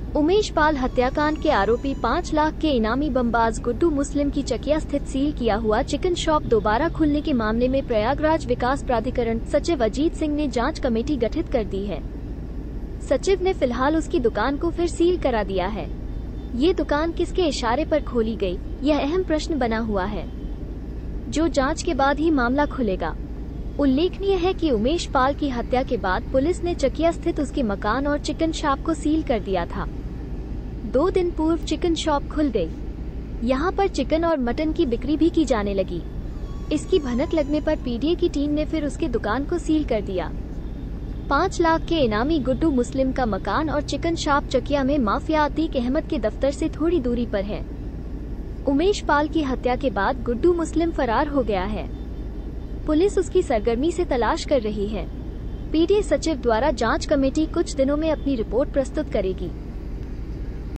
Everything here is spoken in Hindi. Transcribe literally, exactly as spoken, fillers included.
उमेश पाल हत्याकांड के आरोपी पाँच लाख के इनामी बमबाज गुड्डू मुस्लिम की चकिया स्थित सील किया हुआ चिकन शॉप दोबारा खुलने के मामले में प्रयागराज विकास प्राधिकरण सचिव अजीत सिंह ने जांच कमेटी गठित कर दी है। सचिव ने फिलहाल उसकी दुकान को फिर सील करा दिया है। ये दुकान किसके इशारे पर खोली गई, यह अहम प्रश्न बना हुआ है, जो जांच के बाद ही मामला खुलेगा। उल्लेखनीय है कि उमेश पाल की हत्या के बाद पुलिस ने चकिया स्थित उसके मकान और चिकन शॉप को सील कर दिया था। दो दिन पूर्व चिकन शॉप खुल गई। यहाँ पर चिकन और मटन की बिक्री भी की जाने लगी। इसकी भनक लगने पर पीडीए की टीम ने फिर उसके दुकान को सील कर दिया। पाँच लाख के इनामी गुड्डू मुस्लिम का मकान और चिकन शॉप चकिया में माफिया अतीक अहमद के दफ्तर से थोड़ी दूरी पर है। उमेश पाल की हत्या के बाद गुड्डू मुस्लिम फरार हो गया है। पुलिस उसकी सरगर्मी से तलाश कर रही है। पीडीए सचिव द्वारा जांच कमेटी कुछ दिनों में अपनी रिपोर्ट प्रस्तुत करेगी।